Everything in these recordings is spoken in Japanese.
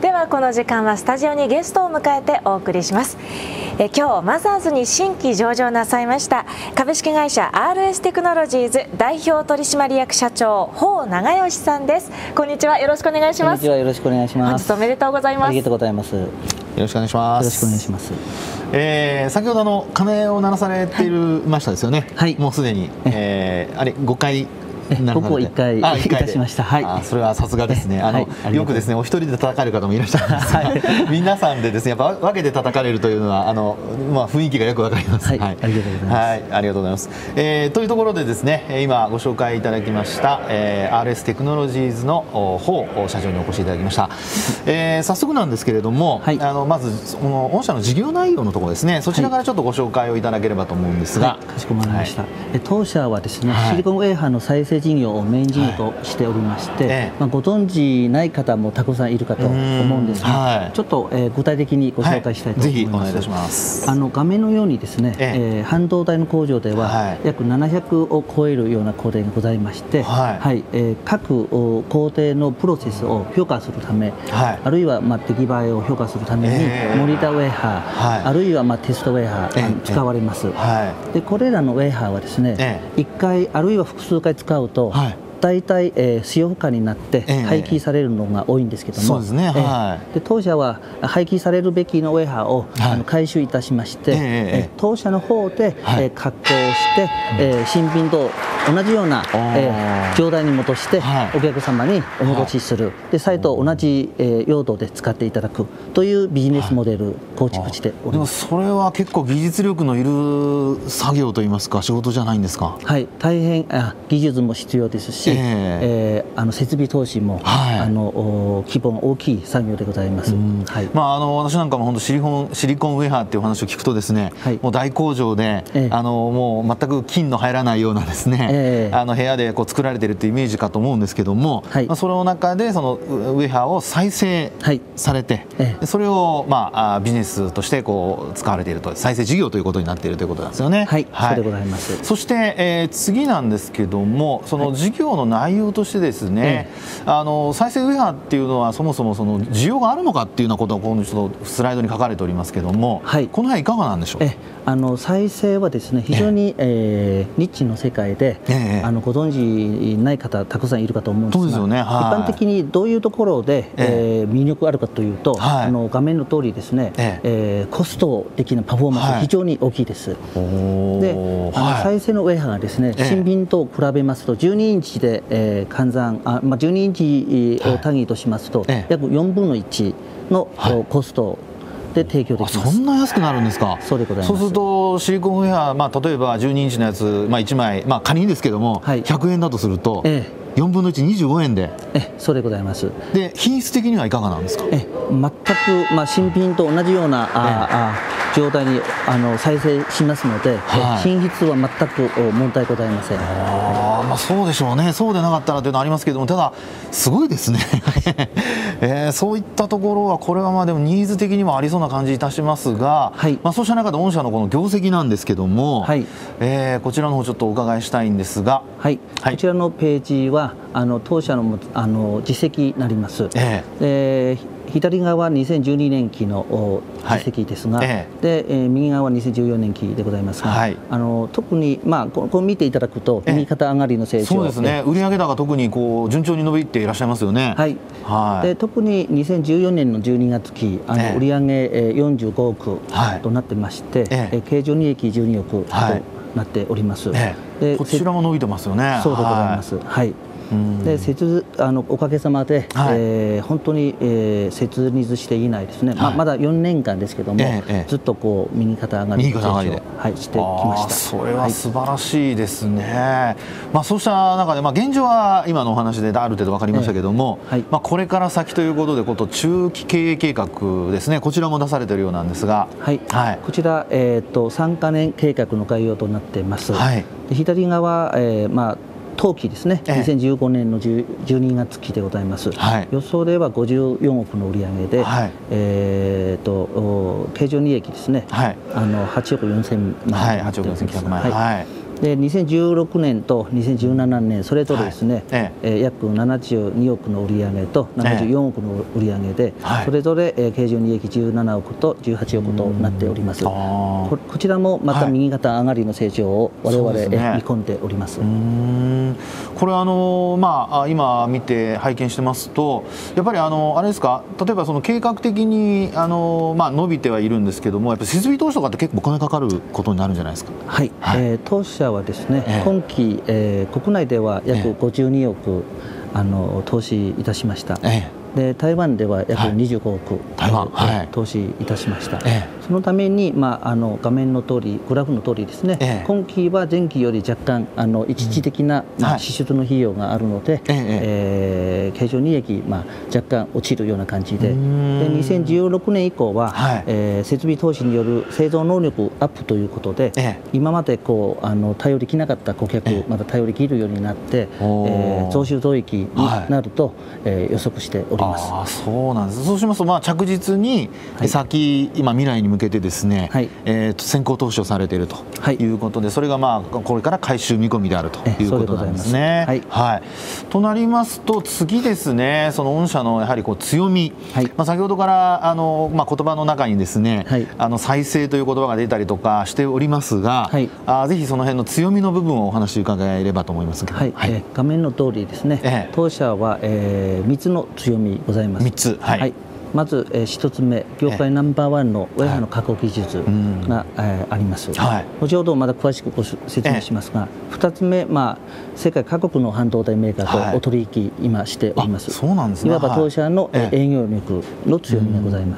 ではこの時間はスタジオにゲストを迎えてお送りします。今日マザーズに新規上場なさいました株式会社 RS テクノロジーズ代表取締役社長法長義さんです。こんにちは、よろしくお願いします。 こんにちは、よろしくお願いします。 本日おめでとうございます。 ありがとうございます。よろしくお願いします。 よろしくお願いします。 先ほど鐘を鳴らされていましたですよね。 はい。 もうすでに、あれ5回。 僕を1回いたしました。はい。 それはさすがですね。よくですね、お一人で叩かれる方もいらっしゃるんですが、皆さんでですね、やっぱ分けて叩かれるというのは雰囲気がよくわかります。 はい。ありがとうございます。 はい、ありがとうございます。というところでですね、今ご紹介いただきました RS テクノロジーズの法社長にお越しいただきました。早速なんですけれども、まず御社の事業内容のところですね、そちらからちょっとご紹介をいただければと思うんですが。 かしこまりました。当社はですね、シリコンウェーハーの再生事業をメイン事業としておりまして、ご存知ない方もたくさんいるかと思うんですが、ちょっと具体的にご紹介したいと思います。 ぜひお願いいたします。 画面のようにですね、半導体の工場では約700を超えるような工程がございまして、各工程のプロセスを評価するため、あるいは出来栄えを評価するためにモニターウェーハー、あるいはテストウェーハー使われます。でこれらのウェーハーはですね、1回あるいは複数回使うと大体使用不可になって廃棄されるのが多いんですけども、当社は廃棄されるべきのウェーハーを回収いたしまして、当社の方で加工して新品と同じような状態に戻してお客様にお戻しする、で再度同じ用途で使っていただくというビジネスモデル構築しております。 でもそれは結構技術力のいる作業といいますか、仕事じゃないんですか。 はい、大変技術も必要ですし、設備投資も規模が大きい作業でございます。 私なんかも本当シリコンウェーハーっていうお話を聞くとですね、もう大工場でもう全く金の入らないようなですね、部屋で作られているというイメージかと思うんですけども、その中でそのウェーハーを再生されて、それをビジネスとして使われていると、再生事業ということになっているということなんですよね。 はい、そうでございます。 そして、次なんですけども、その事業の内容としてですね、再生ウェーハーっていうのはそもそもその需要があるのかっていうようなことをこのスライドに書かれておりますけども、この辺いかがなんでしょう。 再生はですね、非常にニッチの世界でご存知ない方たくさんいるかと思うんですが、一般的にどういうところで魅力あるかというと、画面の通りですね、コスト的なパフォーマンスが非常に大きいです。で、再生のウェーハーがですね、新品と比べますと12インチで換算12インチを単位としますと約4分の1のコストで提供できます。 そんな安くなるんですか。 そうでございます。 そうするとシリコンウェア、例えば12インチのやつ、1枚、仮にですけども、100円だとすると、4分の1、25円で。 そうでございます。 で、品質的にはいかがなんですか。 全く、新品と同じような状態に再生しますので、品質は全く問題ございません。 そうでしょうね。そうでなかったらというのはありますけども、ただすごいですね。そういったところはこれはでもニーズ的にもありそうな感じいたしますが、そうした中で御社のこの業績なんですけども、こちらの方ちょっとお伺いしたいんですが、 こちらのページは当社の実績になります。左側は2012年期の実績ですが、で右側は2014年期でございますが、特にこれ見ていただくと右肩上がりの成長、 そうですね、売上高特に順調に伸びていらっしゃいますよね。 で特に2014年の12月期売上45億となってまして、経常利益12億となっております。 でこちらも伸びてますよね。 そうでございます。でおかげさまで、本当に、設立していないですね、まだ4年間ですけども、ずっと右肩上がりの成長してきました。 それは素晴らしいですね。そうした中で、現状は今のお話である程度分かりましたけども、これから先ということで中期経営計画ですね、こちらも出されているようなんですが、 こちら、3カ年計画の概要となっています。左側、当期ですね、2015年の12月期でございます。予想では54億の売上で、経常利益ですね、8億4000万円。 8億4900万円。 で2016年と2017年それぞれですね、約72億の売上と74億の売上で、それぞれ経常利益17億と18億となっております。こちらもまた右肩上がりの成長を我々見込んでおります。 これ今見て拝見してますと、やっぱりあれですか、例えばその計画的に伸びてはいるんですけども、やっぱり設備投資とかって結構お金かかることになるんじゃないですか。 はい、当社はですね、今期、国内では約52億投資いたしました。で台湾では約25億、投資いたしました。そのために、画面の通り、グラフの通りですね、今期は前期より若干一時的な、支出の費用があるので、経常利益、若干落ちるような感じで、2016年以降は、設備投資による製造能力アップということで、今まで頼りきなかった顧客、また頼りきるようになって、増収増益になると、予測しております。 そうなんです。そうしますと、着実に先、未来に向けてですね、先行投資をされているということで、それがこれから回収見込みであるということなんですね。となりますと、次ですね、その御社のやはり強み、先ほどから言葉の中にですね、再生という言葉が出たりとかしておりますが、ぜひその辺の強みの部分をお話伺えればと思いますけど。 画面の通りですね、当社は3つの強みございます。 3つ、 まず1つ目、業界ナンバーワンのウェハの加工技術があります。後ほどまだ詳しくご説明しますが、2つ目、世界各国の半導体メーカーとお取引今しております。 そうなんですね。 いわば当社の営業力の強みがございます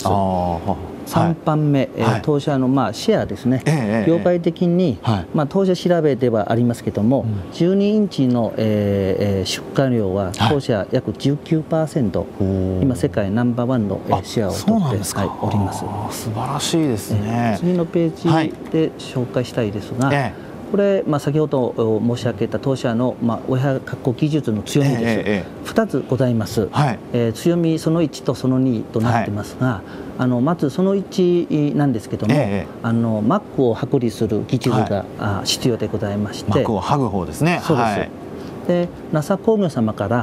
。3番目、当社のシェアですね、業界的に、当社調べではありますけども、12インチの、出荷量は当社約 19%、今世界ナンバーワンのシェアを取っております。 素晴らしいですね。 次のページで紹介したいですが、これ、先ほど申し上げた当社の、ウェハ加工技術の強みです。2つございます。強みその1とその2となってますが、まずその1なんですけども、マックを剥離する技術が必要でございまして、 マックを剥ぐ方ですね。 そうです。で NASA 工業様から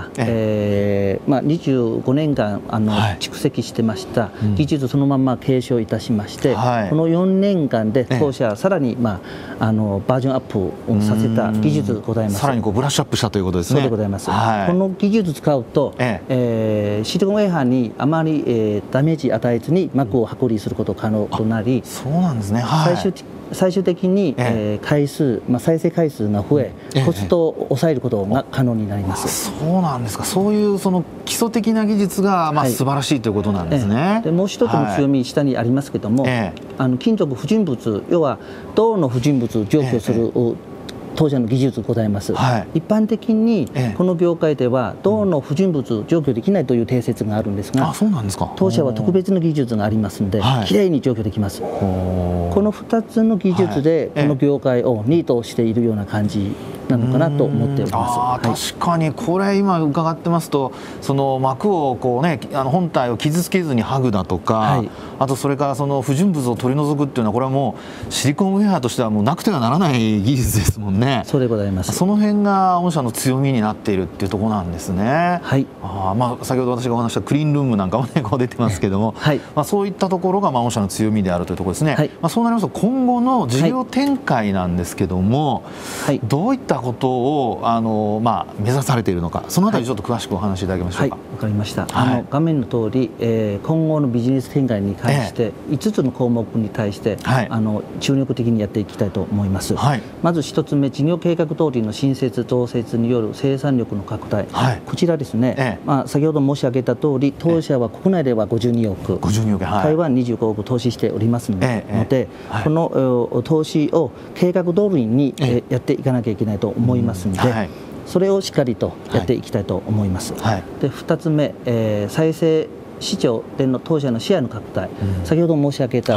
、25年間蓄積してました技術そのまま継承いたしまして、この4年間で当社さらに、バージョンアップをさせた技術ございます。 さらにブラッシュアップしたということですね。 そうでございます。この技術使うと、シリコンウェハにあまり、ダメージ与えずに膜を剥離すること可能となり、 そうなんですね。 最終的に、回数、再生回数が増え、コストを抑えることが可能になります。 そうなんですか。そういうその基礎的な技術が素晴らしいということなんですね。 でもう一つの強み、下にありますけども、金属不純物、要は銅の不純物を除去する当社の技術ございます。一般的にこの業界では銅の不純物除去できないという定説があるんですが、当社は特別な技術がありますので、きれいに除去できます。この2つの技術でこの業界をニートしているような感じなのかなと思っております。 確かにこれ今伺ってますと、その膜を本体を傷つけずに剥ぐだとか、あとそれからその不純物を取り除くっていうのは、これはもうシリコンウェアとしてはもうなくてはならない技術ですもんね。 そうでございます。 その辺が御社の強みになっているっていうところなんですね。先ほど私がお話したクリーンルームなんかもね出てますけども、そういったところが御社の強みであるというところですね。そうなりますと今後の事業展開なんですけども、どういったことを目指されているのか、そのあたりちょっと詳しくお話しいただけましょうか。 わかりました。画面の通り、今後のビジネス展開に関して5つの項目に対して注力的にやっていきたいと思います。まず1つ目、事業計画通りの新設増設による生産力の拡大、こちらですね、先ほど申し上げた通り、当社は国内では52億、台湾25億投資しておりますので、この投資を計画通りにやっていかなきゃいけないと思いますので、それをしっかりとやっていきたいと思います。で2つ目、再生市場での当社のシェアの拡大、先ほど申し上げた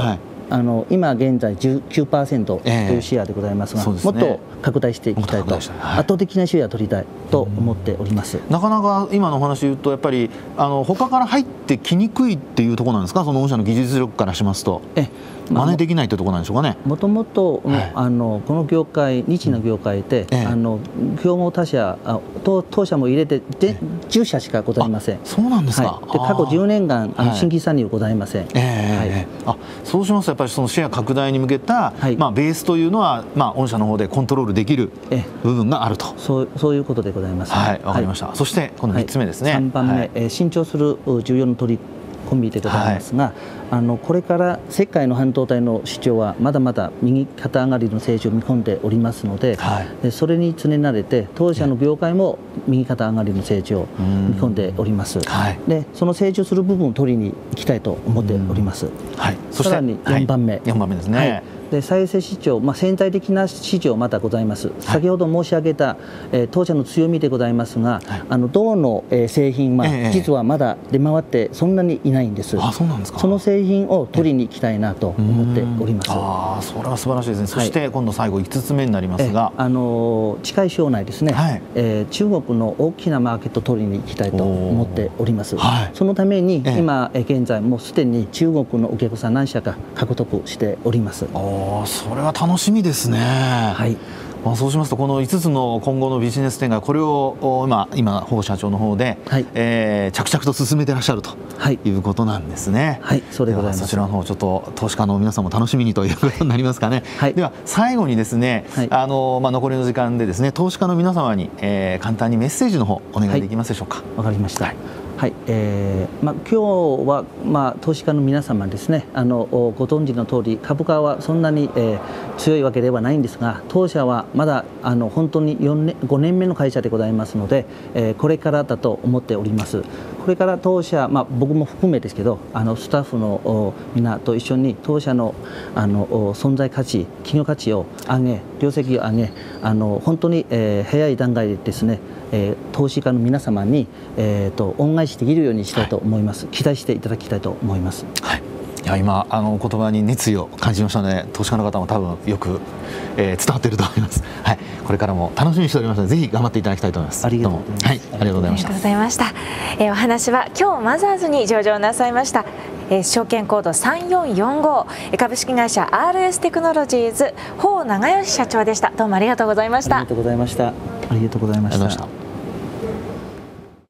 今現在 19% というシェアでございますが、もっと拡大していきたいと、圧倒的なシェアを取りたいと思っております。 なかなか今のお話で言うと、やっぱり他から入ってきにくいっていうところなんですか、その御社の技術力からしますと。真似できないというところなんでしょうかね。 もともとこの業界、ニッチな業界で、競合他社、当社も入れて10社しかございません。 そうなんですか。 で過去10年間新規参入ございません。 そうしますとやっぱりそのシェア拡大に向けたベースというのは御社の方でコントロールできる部分があると。 そういうことでございます。 はい、わかりました。そしてこの3つ目ですね。 3番目、伸長する重要な取りコンビでございますが、これから世界の半導体の市場はまだまだ右肩上がりの成長を見込んでおりますので、それに常慣れて当社の業界も右肩上がりの成長を見込んでおります。でその成長する部分を取りに行きたいと思っております。 そしてさらに4番目、 4番目ですね。 で再生市場、潜在的な市場まだございます。先ほど申し上げた、当社の強みでございますが、銅の、製品は、実はまだ出回ってそんなにいないんです。その製品を取りに行きたいなと思っております。 それは素晴らしいですね。そして今度最後5つ目になりますが、 近い将来ですね、中国の大きなマーケットを取りに行きたいと思っております。そのために今現在もうすでに中国のお客さん何社か獲得しております。 それは楽しみですね。そうしますとこの5つの今後のビジネス展開、これを今法社長の方で、着々と進めていらっしゃるということなんですね。 そうでございます。 そちらの方ちょっと投資家の皆さんも楽しみにということになりますかね。では最後にですね、残りの時間でですね、投資家の皆様に、簡単にメッセージの方お願いできますでしょうか。 わかりました。今日は、投資家の皆様ですね、ご存知の通り株価はそんなに、強いわけではないんですが、当社はまだ本当に5年目の会社でございますので、これからだと思っております。これから当社、僕も含めですけどスタッフの皆と一緒に当社の存在価値、企業価値を上げ、業績を上げ、本当に、早い段階でですね、投資家の皆様に、恩返しできるようにしたいと思います。期待していただきたいと思います。 いや今言葉に熱意を感じましたので、投資家の方も多分よく、伝わっていると思います。これからも楽しみにしておりますので、ぜひ頑張っていただきたいと思います。 ありがとうございました。お話は今日マザーズに上場なさいました証券コード3445株式会社 RS テクノロジーズ法永義社長でした。どうもありがとうございました。 ありがとうございました。